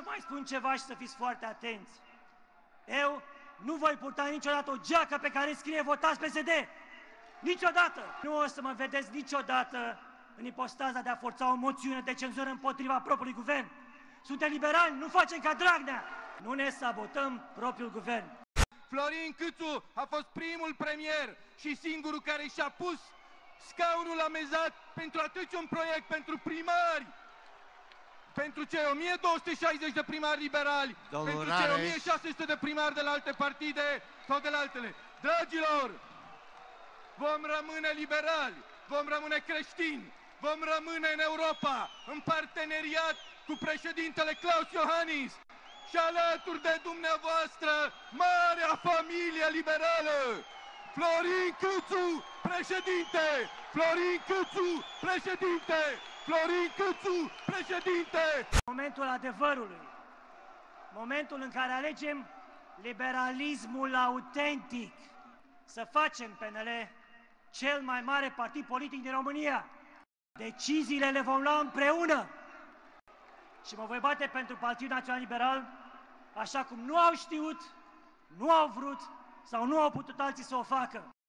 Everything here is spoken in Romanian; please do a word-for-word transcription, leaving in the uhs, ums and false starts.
să mai spun ceva și să fiți foarte atenți. Eu nu voi purta niciodată o geacă pe care scrie votați P S D. Niciodată! Nu o să mă vedeți niciodată în ipostaza de a forța o moțiune de cenzură împotriva propriului guvern. Suntem liberali, nu facem ca Dragnea! Nu ne sabotăm propriul guvern. Florin Câțu a fost primul premier și singurul care și-a pus scaunul amezat pentru a trece un proiect pentru primari. Pentru cei o mie două sute șaizeci de primari liberali, Domnul pentru Rareș. cei o mie șase sute de primari de la alte partide sau de la altele. Dragilor, vom rămâne liberali, vom rămâne creștini, vom rămâne în Europa, în parteneriat cu președintele Klaus Iohannis și alături de dumneavoastră, marea familie liberală. Florin Câțu, președinte! Florin Câțu, președinte! Florin Câțu, președinte! Momentul adevărului, momentul în care alegem liberalismul autentic, să facem P N L cel mai mare partid politic din România. Deciziile le vom lua împreună și mă voi bate pentru Partidul Național Liberal, așa cum nu au știut, nu au vrut sau nu au putut alții să o facă.